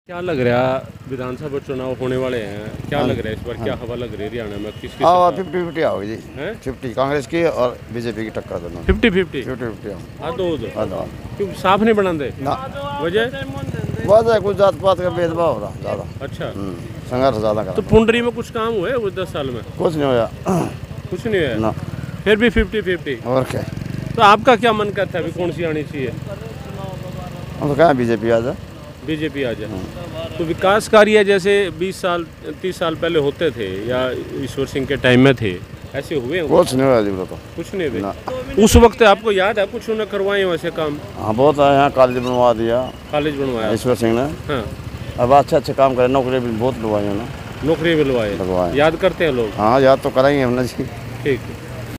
क्या लग रहा विधानसभा चुनाव होने वाले हैं, क्या लग रहा है इस बार, क्या हवा लग रही है हरियाणा में, किसकी हाँ सरकार? 50-50 आओगी जी। हैं? 50 कांग्रेस की और बीजेपी की टक्कर दोनों 50-50 50-50 आधो हाँ। क्यों साफ नहीं बनाते ना वजह? बात है कुछ जात पात का भेदभाव हो रहा ज़्यादा। अच्छा, संघर्ष ज़्यादा तो करा पुंडरी में कुछ काम हुए वो 10 साल में? कुछ नहीं होया कुछ नहीं है ना। फिर भी 50-50। और क्या तो आपका क्या मन करता है अभी कौन सी आनी चाहिए? हम तो कहें बीजेपी आ जाए। बीजेपी आ जाए। तो विकास कार्य जैसे 20 साल 30 साल पहले होते थे या ईश्वर सिंह के टाइम में थे, ऐसे हुए हैं? कुछ नहीं होया जी तो। कुछ नहीं ना। हुए उस वक्त? आपको याद है कुछ उन्हें करवाए वैसे काम? हाँ बहुत आए यहाँ कॉलेज बनवा दिया कॉलेज बनवाया? ईश्वर सिंह ने। हाँ, अब अच्छे काम करे, नौकरी भी बहुत लगवाई उन्होंने। नौकरी मिलवाए? लगवाए। याद करते हैं लोग? हाँ याद तो कराएंगे हमने जी। ठीक है।